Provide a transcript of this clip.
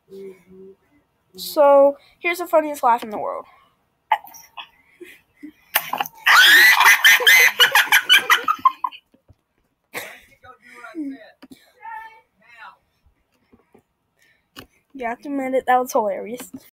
So, here's the funniest laugh in the world. You have to admit it, that was hilarious.